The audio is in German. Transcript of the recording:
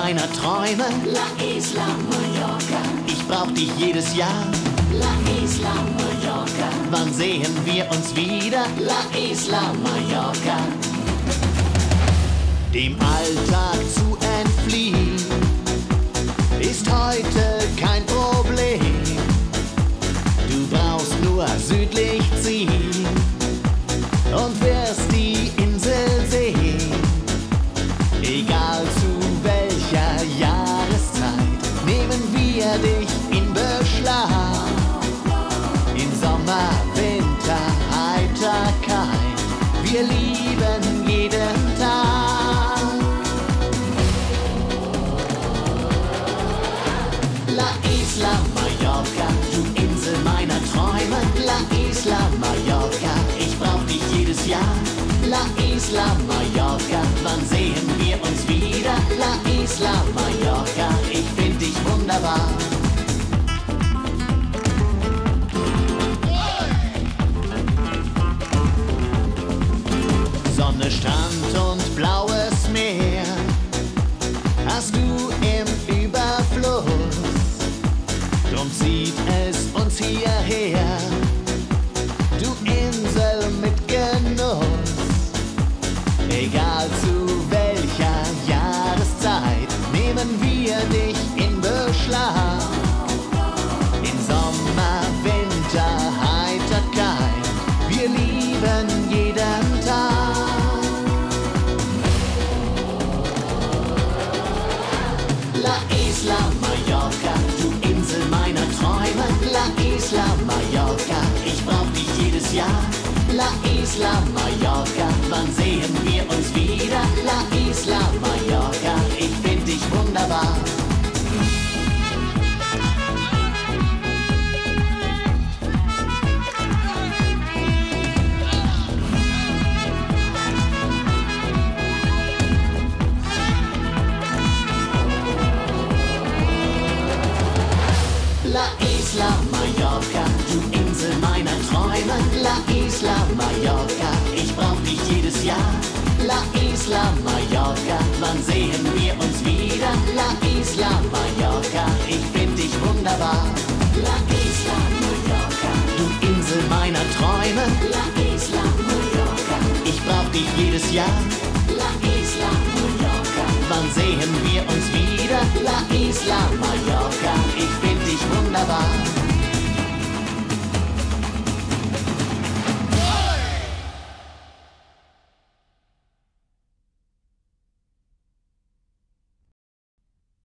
meiner Träume. La Isla Mallorca. Ich brauch dich jedes Jahr. La Isla Mallorca. Wann sehen wir uns wieder? La Isla Mallorca. Dem Alltag zu entfliehen ist heute kein Problem. Du brauchst nur südlich ziehen und wirst die Insel sehen. Egal zu welcher Jahreszeit nehmen wir dich in Beschlag. In Sommer, Winter, Heiterkeit, wir lieben jeden Tag. La Isla Mallorca, du Insel meiner Träume. La Isla Mallorca, ich brauch dich jedes Jahr. La Isla Mallorca, wann sehen wir uns wieder? La Isla Mallorca, ich find dich wunderbar. Sonne, Strand und blaues Meer hast du im Überfluss. Drum zieht es uns hierher, du Insel mit Genuss. Egal zu welcher Jahreszeit nehmen wir dich in Beschlag. In Sommer, Winter, Heiterkeit, wir lieben jeden Tag. La Isla Mallorca, du Insel meiner Träume. La Isla Mallorca, ich brauch dich jedes Jahr. La Isla Mallorca, wann sehen wir uns wieder? La Isla Mallorca, ich find dich wunderbar. La Isla Mallorca, du Insel meiner Träume. La Isla Mallorca, ich brauch dich jedes Jahr. La Isla Mallorca, wann sehen wir uns wieder? La Isla Mallorca, ich find dich wunderbar. La Isla Mallorca. Du Insel meiner Träume. La Isla Mallorca. Ich brauch dich jedes Jahr. La Isla Mallorca. Wann sehen wir uns wieder? La Isla Mallorca.